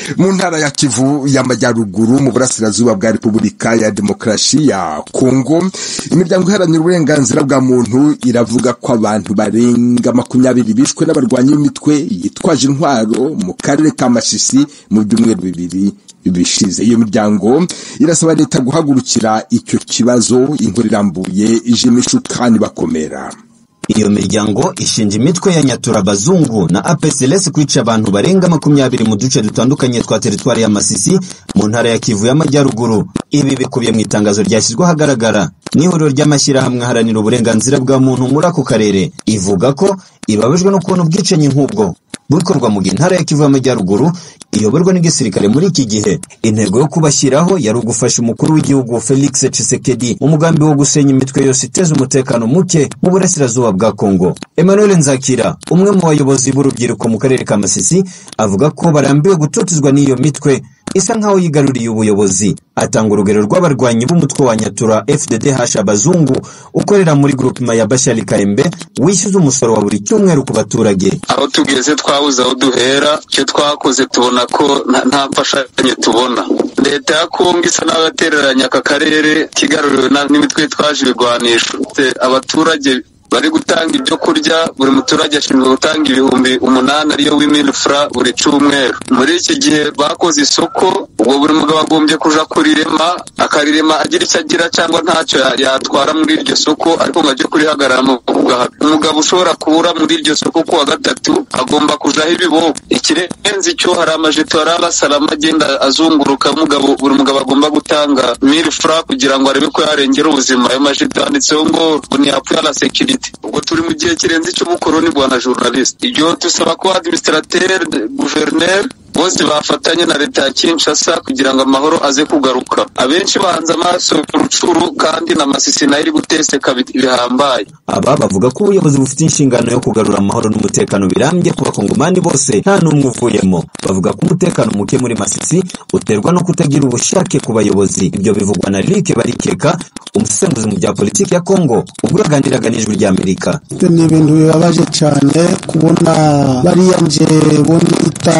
mu ntara ya Kivu y'Amajyaruguru mu burasirazuba bwa Repubulika ya Demokarasi ya Kongo, imiryango iharanira uburenganzira bwa muntu iravuga ko abantu barenga 20 bishwe n'abarwanyi b'imitwe yitwaje intwaro mu karere ka Masisi mu byumweru 2 bishize. Iyo miryango irasaba leta guhagurukira icyo kibazo. Inkuru irambuye ijimishu kandi bakomera. Iyo miryango ishinja imitwe ya Nyatura Bazungu na APCLS kwica abantu barenga 20 mu duce dutandukanye twa teritwari ya Masisi mu ntara ya Kivu y'Amajyaruguru. Ibi bikubiye mu itangazo ryashyizwe ahagaragara n'ihuriro ry'amashyirahamwe aharanira uburenganzira bwa muntu muri ako karere. Ivuga ko ibabajwe no kubona ubwicanyi nk'ubwo bukorwa mu ntara ya Kivu y'Amajyaruguru iyoborwa n'igisirikare muri iki gihe. Intego yo kubashyiraho yari ugufasha umukuru w'igihugu Felix Tshisekedi mu mugambi wo gusenya imitwe yose iteza umutekano muke mu burasirazuba bwa Kongo. Emmanuel Nzakira, umwe mu bayobozi b'urubyiruko mu karere ka Masisi, avuga ko barambiwe gutotezwa n'iyo mitwe isa nkaho yigaruriye ubuyobozi. Atanga urugero rw'abarwanyi b'umutwe wa Nyatura FDDH Bazungu ukorera muri groupement ya Bashali Kaembe wishyuza umusoro wa buri cyumweru ku baturage. Aho tugeze twabuze aho duhera, cyo twakoze tubona ko nta mfashanyo tubona. Leta ya Kongo isa n'abatereranya aka karere kigaruriwe n'imitwe twaje ibigwanisho. Abaturage bari gutanga ibyo kurya, buri muturage ashinzwe gutanga 8,000 ariyo w'imilfra buri cyumweru. Muri iki gihe bakoze isoko, ubwo buri mugabo agombye kuja kurirema, akarirema agira icyo agira cyangwa ntacyo yatwara muri iryo soko, ariko ngaje kurihagarara mu gahato. Umugabo ushobora kubura muri iryo soko kuwa gatatu agomba kujaho ibibo. Ikirenze icyo hari amajeto arabasalama agenda azunguruka, buri mugabo agomba gutanga 1000 francs kugira ngo arebe ko yarengera ubuzima. Ayo majeto yanditseho ngo ni appui à la sécurité. Ubwo turi mu gihe kirenze cy'ubukoroni bwa na journaliste. Ibyo tusaba ko administrateur, gouverneur bose bafatanye na leta ya Kinshasa kugira ngo amahoro aze kugaruka. Abenshi bahanze amaso urucuru kandi na Masisi nayo iri guteseka bihambaye. Aba bavuga ko ubuyobozi bufite inshingano yo kugarura amahoro n'umutekano birambye ku bakongomani bose nta n'umwe uvuyemo. Bavuga ko umutekano muke muri Masisi uterwa no kutagira ubushake ku bayobozi. Ibyo bivugwa na Luc Barikeka, umusesenguzi mu bya politiki ya Kongo, ubwo yaganiraga n'Ijwi ry'Amerika. Ni ibintu bibabaje cyane kubona bariya nje bonita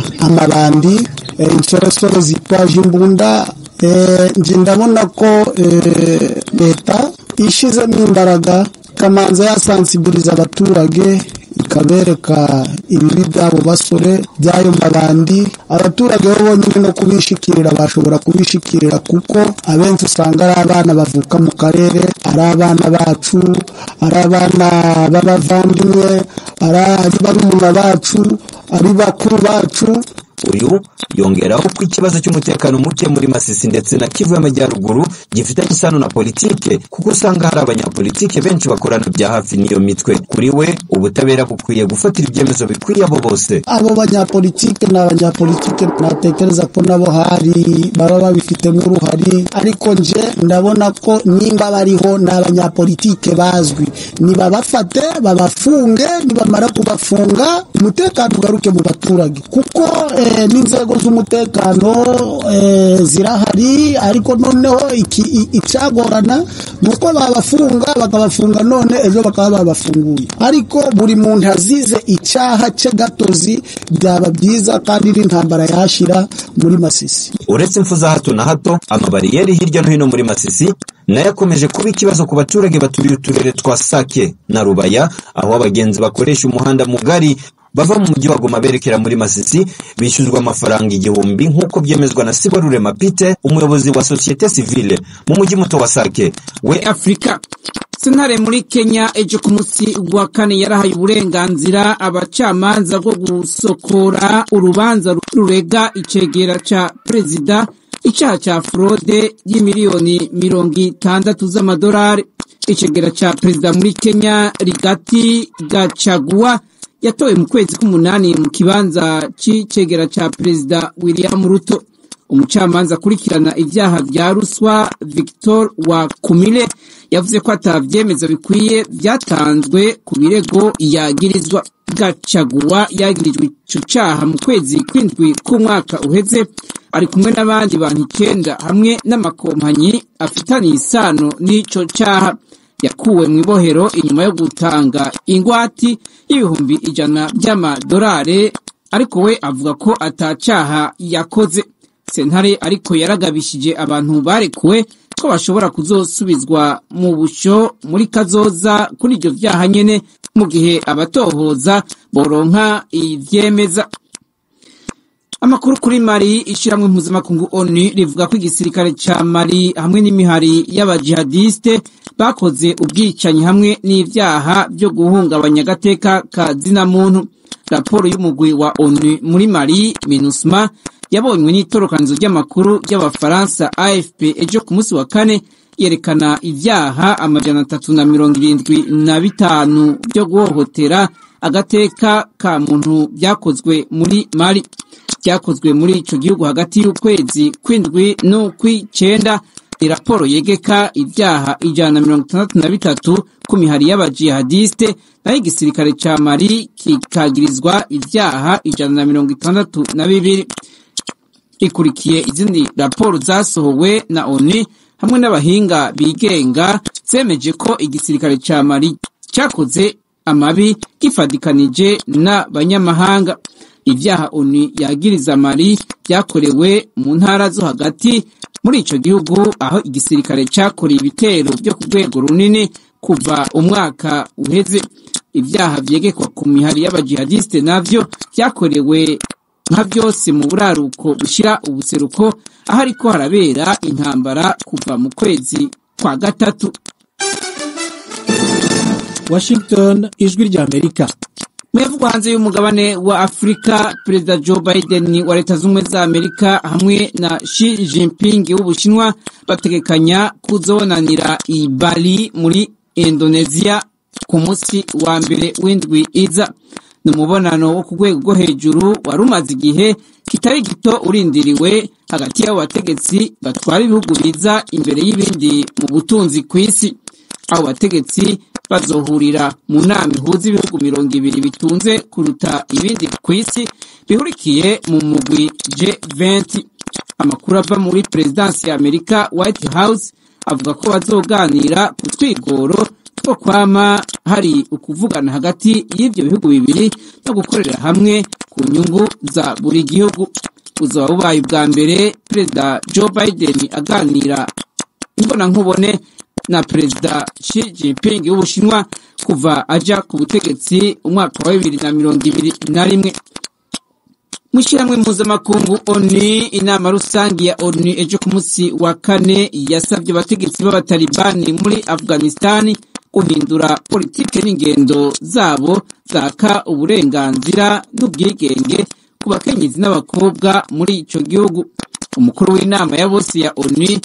amabandi insoresore zitwaje imbunda. Nje ndabona ko leta ishizemo imbaraga kamanza yasansibiliza abaturage ikabereka ibibi byabo basore byayo mabandi. Abaturage bo bonyine no kubishikirira bashobora kubishikirira kuko abenshi usanga ari abana bavuka mu karere, ari abana bacu, ari abana b'abavandimwe, ari barumuna bacu, ari bakuru bacu. Uyu yongeraho ko ikibazo cy'umutekano muke muri Masisi ndetse na Kivu y'Amajyaruguru gifitanye isano na politike, kuko usanga hari abanyapolitike benshi bakorana bya hafi n'iyo mitwe. Kuri we ubutabera bukwiye gufatira ibyemezo bikwiye abo bose. Abo banyapolitike n'abanyapolitike natekereza ko nabo hari baba babifitemo uruhari, ariko nje ndabona ko nimba bariho n'abanyapolitike bazwi nibabafate babafunge, nibamara kubafunga umutekano ugaruke mu baturage, kuko n'inzego z'umutekano zirahari. Ariko noneho icyagorana nuko babafunga bakabafunga none ejo bakaba babafunguye, ariko buri muntu azize icyaha cye gatozi byaba byiza kandi n'intambara yashira muri Masisi. Uretse impfu za hato na hato, amabariyeri hirya no hino muri Masisi nayo akomeje kuba ikibazo ku baturage baturiye uturere twa Sake na Rubaya, aho abagenzi bakoresha umuhanda mugari bava mu mujyi wa Goma berekera muri Masisi bishyuzwa amafaranga 1000 nk'uko byemezwa na Siborure Mapite, umuyobozi wa societe civile mu mujyi muto wa Sake. We Afrika sentare muri Kenya ejo ku munsi wa kane yarahaye uburenganzira abacamanza bwo gusokora urubanza rurega icegera ca perezida icyaha cya fraude y'imiliyoni 60 z'amadolari. Icegera ca perezida muri Kenya Rigathi Gachagua yatowe mu kwezi k'umunani mu kibanza c'icegera ca perezida William Ruto. Umucamanza akurikirana ibyaha bya ruswa Victor Wakumile yavuze ko atavyemezo bikwiye byatanzwe ku birego yagirizwa. Gachagua yagirijwe ico caha mu kwezi kw'indwi k'umwaka uheze ari kumwe n'abandi bantu 9 hamwe n'amakompanyi afitaniye isano n'ico caha. Yakuwe mu ibohero inyuma yo gutanga ingwati y'ibihumbi 100 by'amadolari ariko we avuga ko atacaha yakoze. Sentare ariko yaragabishije abantu barekuwe ko bashobora kuzosubizwa mu busho muri kazoza kuri ivyo vyaha nyene mu gihe abatohoza boronka ivyemeza. Amakuru kuri Mali, ishiramwe mpuzamakungu ONU rivuga ko igisirikare ca Mali hamwe n'imihari y'abajihadiste bakoze ubwicanyi hamwe n'ivyaha byo guhungabanya agateka ka zina muntu. Raporo y'umugwi wa ONU muri Mali MINUSMA yabonywe n'itorokanzo ry'amakuru y'abafaransa AFP ejo ku munsi wa kane yerekana ivyaha 375 byo guhohotera agateka ka muntu byakozwe muri Mali. Byakozwe muri ico gihugu hagati y'ukwezi kw'indwi n'ukw'icenda. Raporo yegeka ivyaha 163 ku mihari y'abajihadiste, naho igisirikare ca Mali kikagirizwa ivyaha 162. Ikurikiye izindi raporo zasohowe na ONU hamwe n'abahinga bigenga zemeje ko igisirikare ca Mali cyakoze amabi gifadikanije n'abanyamahanga. Ivyaha ONU yagiriza Mali byakorewe mu ntara zo hagati muri ico gihugu, aho igisirikare cyakoreye ibitero byo ku rwego runini kuva umwaka uheze. Ivyaha vyegekwa ku mihari y'abajihadiste navyo vyakorewe nka byose mu buraruko bushira ubuseruko, aho ariko harabera intambara kuva mu kwezi kwa gatatu. Washington, ijwi rya Amerika. Mwevugwa hanze y'umugabane wa Afrika, Perezida Joe Biden wa Leta Zunze za Amerika hamwe na Xi Jinping w'Ubushinwa bategekanya kuzonanira i Bali muri Indonesia ku munsi wa mbere w'indwi iza. Ni umubonano wo ku rwego rwo hejuru warumaze igihe kitari gito urindiriwe hagati y'abo bategetsi batwara ibihugu biza imbere y'ibindi mu butunzi ku isi. Abo bategetsi bazohurira mu nama ihuza ibihugu 200 bitunze kuruta ibindi ku isi bihurikiye mu mugwi G20. Amakuru ava muri Presidency ya Amerika White House avuga ko bazoganira ku twigoro two kwama hari ukuvugana hagati y'ivyo bihugu bibiri no gukorera hamwe ku nyungu za buri gihugu. Uzoba bubaye ubwa mbere Perezida Joe Biden aganira imbona nkubone na Perezida Xi Jinping w'Ubushinwa kuva aja ku butegetsi umwaka wa 2021. Mw'ishyirahamwe mpuzamakungu ONU, inama rusangi ya ONU ejo ku munsi wa kane yasabye abategetsi b'abatalibani muri Afghanistan guhindura politike n'ingendo zabo zaka uburenganzira n'ubwigenge ku bakenyezi n'abakobwa muri ico gihugu. Umukuru w'inama ya bose ya ONU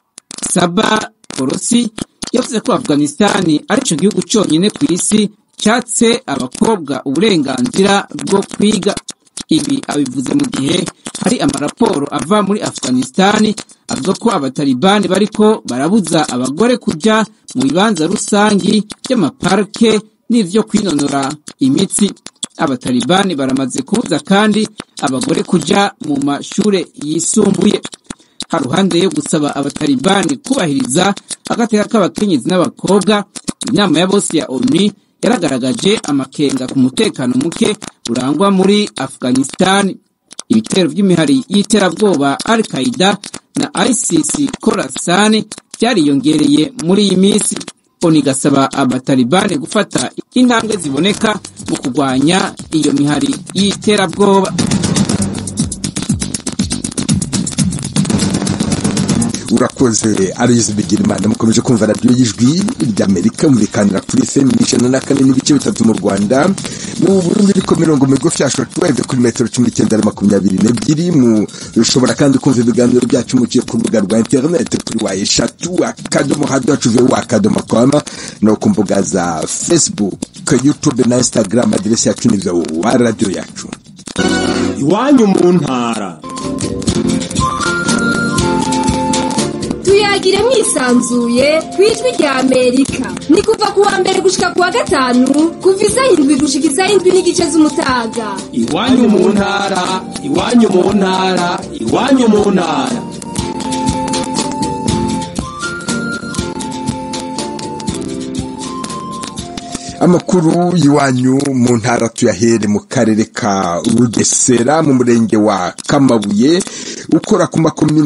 Saba Korosi yavuze ko Afghanistan ari cyo gihugu cyonyine ku isi cyatse abakobwa uburenganzira bwo kwiga. Ibi abivuze mu gihe hari amaraporo ava muri Afghanistan avuga ko abatalibani bariko barabuza abagore kuja mu bibanza rusangi by'amaparke n'ivyo kwinonora imitsi. Abatalibani baramaze kubuza kandi abagore kuja mu mashure yisumbuye. Haruhande yo gusaba abatalibani kubahiriza agateka k'abakenyezi n'abakobwa, inama ya bose ya ONU yaragaragaje amakenga ku mutekano muke urangwa muri Afghanistan. Ibitero by'imihari y'iterabwoba Al-Qaeda na ISIS Khorasan byariyongereye muri iyi minsi. ONU igasaba abatalibani gufata intambwe ziboneka mu kurwanya iyo mihari y'iterabwoba. Urakoze Aloys Bigirimana. Mukomeje kumva radio y'ijwi ry'Amerika murikanira kuri FM 104.3 mu Rwanda, mu Burundi riko mirongo migufi ya shortwave kuri metero 1922. Mushobora kandi kumva ibiganiro byacu mu ku rubuga rwa internet kuri wa3.com no ku mbuga za Facebook, YouTube na Instagram. Adresse yacu ni wa radio yacu. Iwanyu mu ntara. Tuyagire mwisanzuye kwijwi rya Amerika. Ni kuva kuwa mbere gushika kuwa gatanu kuva isaha 7 gushika isaha 7 n'igice z'umutaga. Iwanyu mu ntara, iwanyu mu ntara, iwanyu mu ntara. amakuru y'iwanyu mu ntara tuyahere mu karere ka Bugesera mu murenge wa Kamabuye ukora ku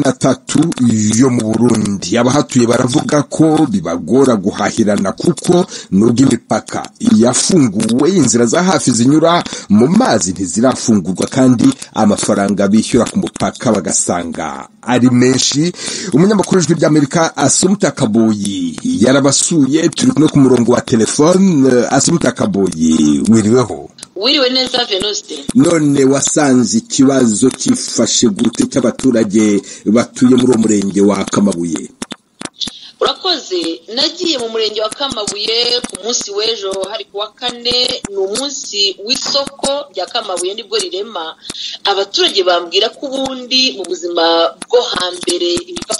30 yo mu Burundi. Abahatuye baravuga ko bibagora guhahirana kuko nubwo imipaka yafunguwe inzira za hafi zinyura mu mazi ntizirafungurwa kandi amafaranga bishyura ku mupaka bagasanga ari menshi. Umunyamakuru w'Ijwi ry'Amerika Assumpta Kaboyi yarabasuye, turi kumwe ku murongo wa telefone. Assumpta Kaboyi, wiriweho? Wiriwe neza Venuste. None wasanze ikibazo kifashe gute cy'abaturage batuye muri uwo murenge wa Kamabuye? Urakoze, nagiye mu murenge wa Kamabuye ku munsi w'ejo, hari kuwa kane, ni umunsi w'isoko rya Kamabuye nibwo rirema. Abaturage bambwira ko ubundi mu buzima bwo hambere imipaka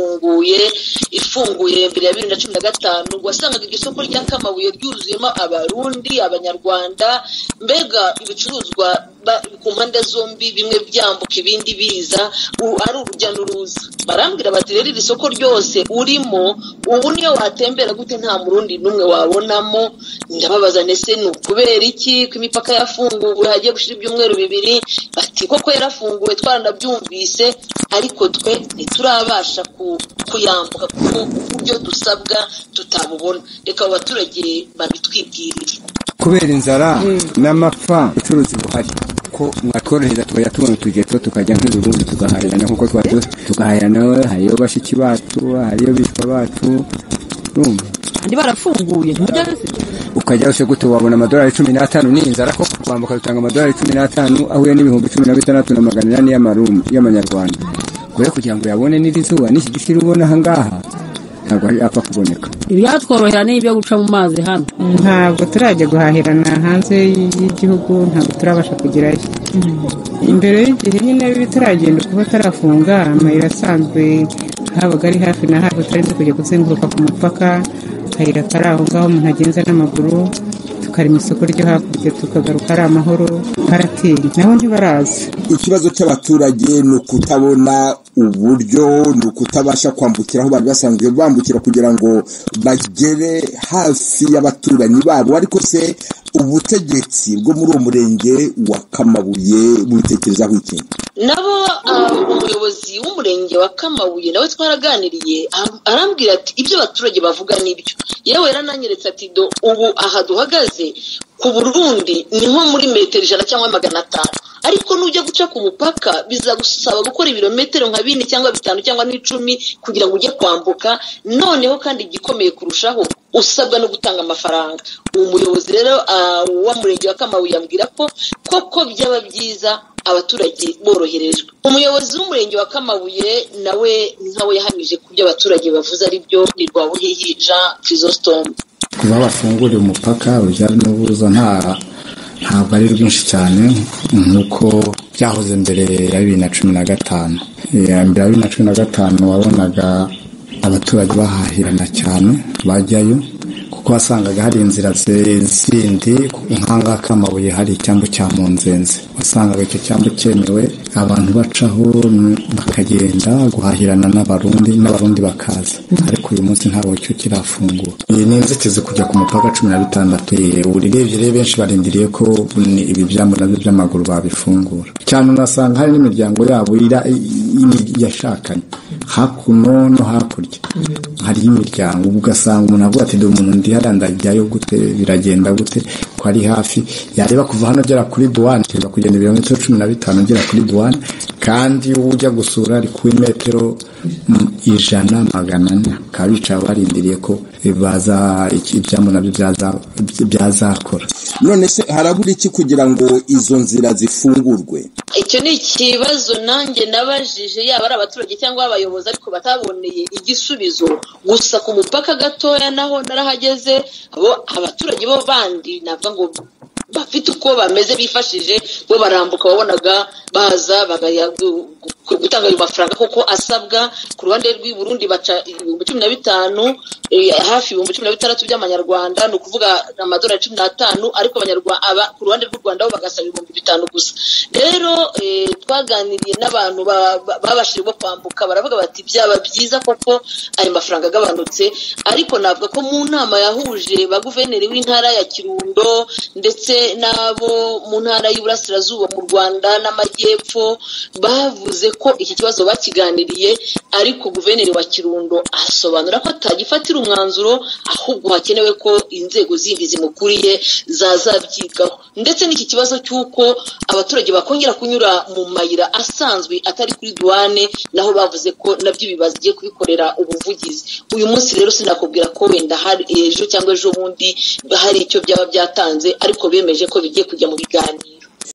ifunguye mbere ya 2015 wasangaga iryo soko rya Kamabuye ryuzuyemo abarundi, abanyarwanda, mbega ibicuruzwa ku mpande zombi, bimwe byambuka ibindi biza, ari urujya n'uruza. Barambwira bati rero iri soko ryose urimo ubu niyo watembera gute nta murundi numwe wabonamo. Ndababaza nese ni kubera iki ko imipaka yafunguwe hagiye gushira ibyumweru 2? Bati koko yarafunguwe twaranabyumvise ariko twe ntiturabasha kuyambuka kuko uburyo dusabwa tutabubona. Reka abaturage babitwibwirire. Kubera inzara n'amapfa ucuruzi buhari ko mwatworohereza twayatubona tugeto tukajya nk'urundi tugahahirana nkuko tugahahirana, hariyo bashiki bacu, hariyo bishwa bacu, andi barafunguye ukajya ushe gute wabona amadolari 15 ni inzara ko kwambuka dutanga amadolari 15 ahuye n'ibihumbi 16,400 y'amanyarwanda. Kure kugira ngo yabone n'irizuba n'iki gishira ubona hangaha ntabwo ari apfa kuboneka. Ibyatworohera n'ibyo guca mu mazi hano ntabwo turajya guhahirana hanze y'igihugu, ntabwo turabasha kugerayo. Imbere y'igihe nyine bitaragenda kuba tarafunga amayira asanzwe habaga ari hafi na hafi, tutarinze kujya kuzenguruka ku mupaka, akayira kari aho ngaho umuntu agenza n'amaguru, tukarima isoko ryo hakurya tukagaruka ari amahoro, harateye naho ntibaraza. Ikibazo cy'abaturage ni ukutabona uburyo, ni ukutabasha kwambukira aho bari basanzwe bambukira kugira ngo bagere hafi y'abaturanyi babo. Ariko se ubutegetsi bwo muri uwo murenge wa Kamabuye butekerezaho iki? Nabo umuyobozi w'umurenge wa Kamabuye nawe twaraganiriye, arambwira ati ibyo abaturage bavuga nibyo. Yewe yarananyeretse ati ubu aha duhagaze ku Burundi niho muri metero 100 cyangwa 500, ariko nujya guca ku mupaka bizagusaba gukora ibirometero nka 4 cyangwa 5 cyangwa 10 kugira ngo ujye kwambuka. Noneho kandi igikomeye kurushaho usabwa no gutanga amafaranga. Umuyobozi rero wa murenge wa Kamabuye yambwira ko koko byaba byiza abaturage boroherejwe. Umuyobozi w'umurenge wa Kamabuye nawe nkawe yahamije ku byo abaturage bavuze ari byo. Ni Rwabuhihi Jean Chrysostome. Kuba bafungura umupaka ujya n'ubuza ntabwo ari rwinshi cyane nk'uko byahoze mbere ya 2015. Mbere ya 2015 wabonaga abaturage bahahirana cyane bajyayo kuko wasangaga hari inzira zindi nk'anga Kamabuye hari icyambu cya Munzenze, wasangaga icyo cyambu cyemewe abantu bacaho bakagenda guhahirana n'abarundi bakaza. Ariko uyu munsi ntabwo cyo kirafungura. Iyi ni inzitizi kujya ku mupaka 16. Urirebye benshi barindiriye ko ibi byambu nabyo by'amaguru babifungura cyane. Unasanga hari n'imiryango yabo yashakanye hakuno no hakurya, hari imiryango ugasanga umuntu avuga ati umuntu ndi harandajyayo gute, biragenda gute ko ari hafi, yareba kuva hano agera kuri douane kugenda ibirometero 15 agera kuri douane, kandi ujya gusura ari ku metero 100-400 kabica barindiriye ko baza ibyambo nabyo byazakora. None se harabura iki kugira ngo izo nzira zifungurwe? Icyo ni ikibazo nanjye nabajije yaba ari abaturage cyangwa abayobozi ariko bataboneye igisubizo. Gusa ku mupaka gatoya naho narahageze, abo abaturage bo bandi navuga ngo bafite uko bameze bifashije bo barambuka, wabonaga baza gutanga ayo mafaranga koko asabwa. Ku ruhande rw'i Burundi baca 15 hafi 16 by'amanyarwanda, no kuvuga amadolari 15, ariko abanyarwanda ku ruhande rw'u Rwanda bo bagasaba 5,000 gusa. Rero twaganiriye n'abantu babashije bo kwambuka baravuga bati byaba byiza koko ayo mafaranga agabanutse, ariko navuga ko mu nama yahuje ba guverineri w'intara ya Kirundo ndetse n'abo mu ntara y'Iburasirazuba mu Rwanda n'Amajyepfo bavuze ko iki kibazo bakiganiriye, ariko guverineri wa Kirundo asobanura ko atagifatira umwanzuro, ahubwo hakenewe ko inzego zindi zimukuriye zazabyigaho. Ndetse n'iki kibazo cy'uko abaturage bakongera kunyura mu mayira asanzwe atari kuri douane, naho bavuze ko nabyo bibaziye kubikorera ubuvugizi. Uyu munsi rero sinakubwira ko wenda hari ejo cyangwa ejo bundi hari icyo byaba byatanze, ariko bemeje ko bigiye kujya mu biganiro.